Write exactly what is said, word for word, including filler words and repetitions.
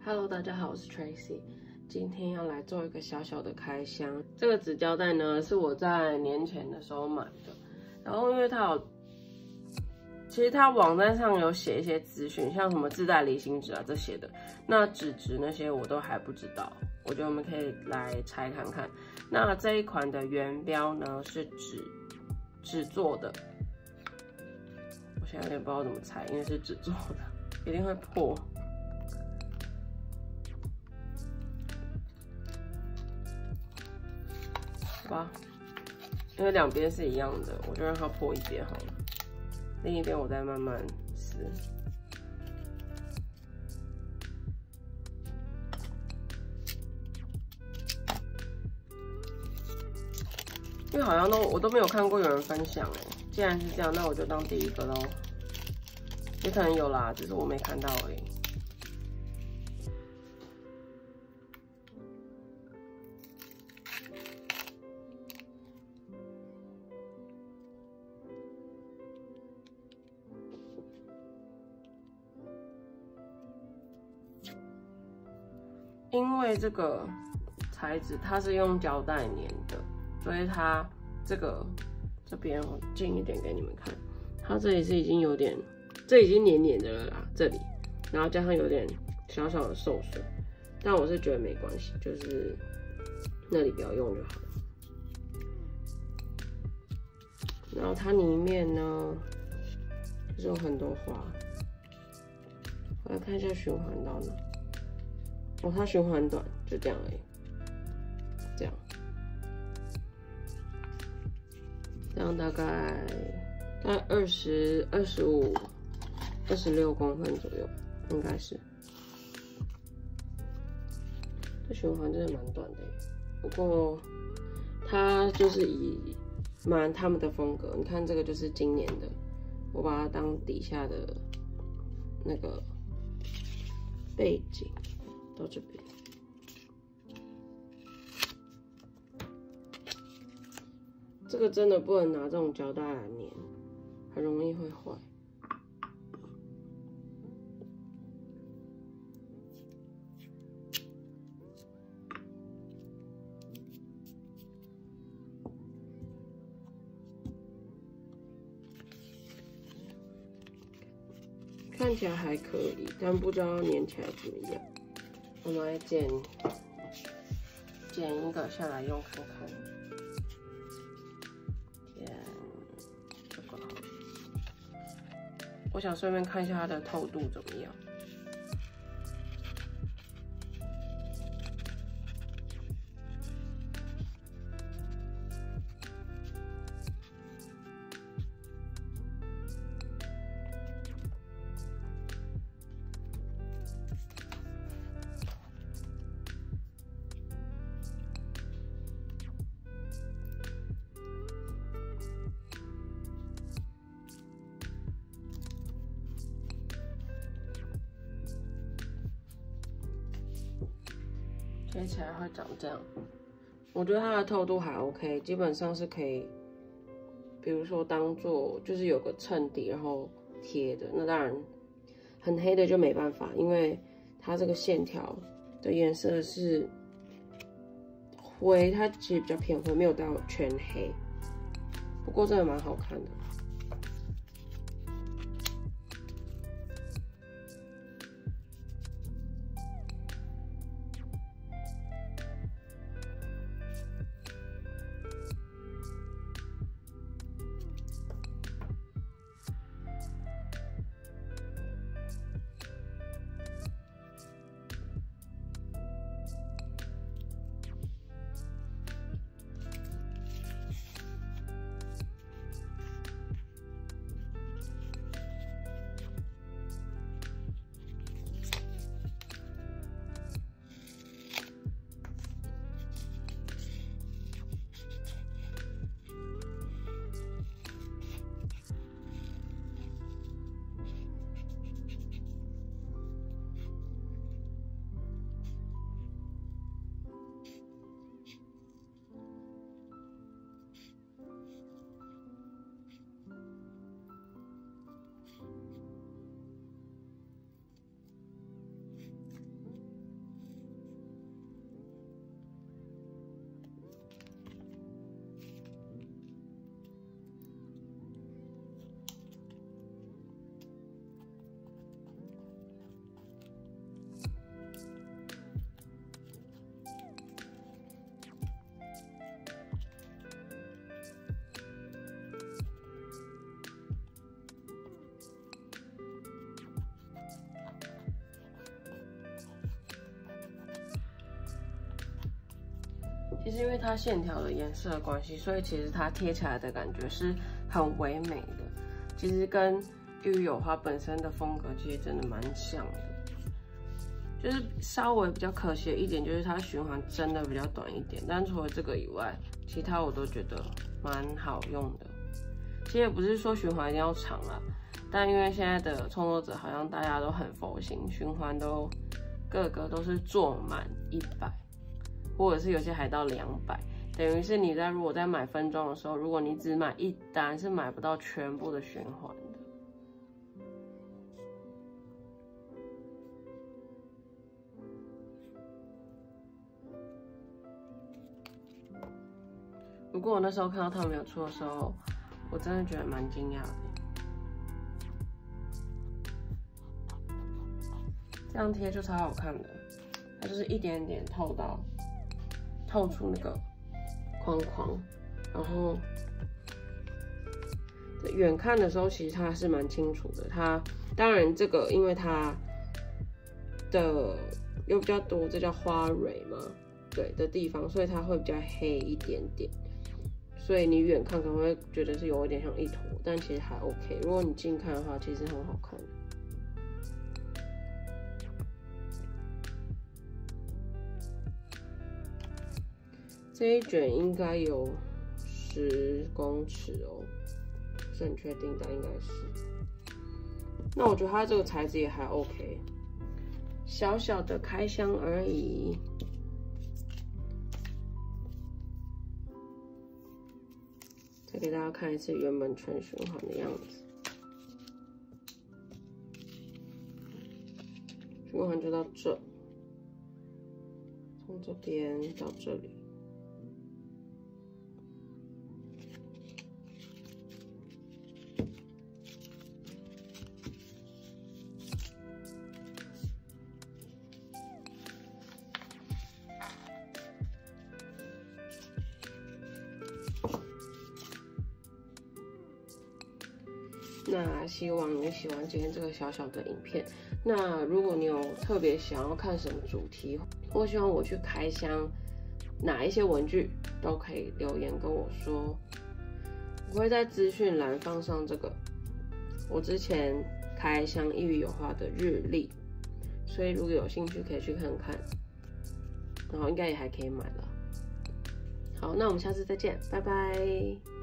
Hello， 大家好，我是 Tracy， 今天要来做一个小小的开箱。这个纸胶带呢，是我在年前的时候买的，然后因为它有，其实它网站上有写一些资讯，像什么自带离心纸啊这些的，那纸质那些我都还不知道，我觉得我们可以来拆看看。那这一款的原标呢是纸纸做的，我现在有点不知道怎么拆，因为是纸做的，一定会破。 好吧，因为两边是一样的，我就让它破一边好了，另一边我再慢慢撕。因为好像都我都没有看过有人分享哎，既然是这样，那我就当第一个咯。也可能有啦，只是我没看到而已。 因为这个材质它是用胶带粘的，所以它这个这边我近一点给你们看，它这里是已经有点，这已经黏黏的了啦，这里，然后加上有点小小的受损，但我是觉得没关系，就是那里不要用就好了。然后它里面呢，就是有很多花，我来看一下循环到哪。 哦，它循环短，就这样而已。这样，这样大概大概二十二十五、二十六公分左右，应该是。这循环真的蛮短的，不过它就是以蛮他们的风格。你看这个就是今年的，我把它当底下的那个背景。 到这边，这个真的不能拿这种胶带来粘，很容易会坏。看起来还可以，但不知道粘起来怎么样。 我们来剪剪一个下来用看看，剪这个好了。我想顺便看一下它的透度怎么样。贴起来会长这样，我觉得它的透度还 OK， 基本上是可以，比如说当做就是有个衬底然后贴的。那当然，很黑的就没办法，因为它这个线条的颜色是灰，它其实比较偏灰，没有到全黑。不过真的蛮好看的。 其实因为它线条的颜色的关系，所以其实它贴起来的感觉是很唯美的。其实跟玉玉有花本身的风格其实真的蛮像的。就是稍微比较可惜的一点，就是它循环真的比较短一点，但除了这个以外，其他我都觉得蛮好用的。其实也不是说循环一定要长啦，但因为现在的创作者好像大家都很佛心，循环都个个都是做满一百，或者是有些还到两百，等于是你在如果在买分装的时候，如果你只买一单，是买不到全部的循环的。不过我那时候看到他们有出的时候，我真的觉得蛮惊讶的。这样贴就超好看的，它就是一点点透到，透出那个框框，然后远看的时候其实它是蛮清楚的。它当然这个因为它的有比较多，这叫花蕊嘛，对的地方，所以它会比较黑一点点。所以你远看可能会觉得是有一点像一坨，但其实还 OK。如果你近看的话，其实很好看。这一卷应该有十公尺哦，不是很确定，但应该是。那我觉得它这个材质也还 OK， 小小的开箱而已。再给大家看一次原本全循环的样子，循环就到这，从这边到这里。那希望你喜欢今天这个小小的影片。那如果你有特别想要看什么主题，或希望我去开箱哪一些文具，都可以留言跟我说。我会在资讯栏放上这个我之前开箱一语有话的日历，所以如果有兴趣可以去看看，然后应该也还可以买了。好，那我们下次再见，拜拜。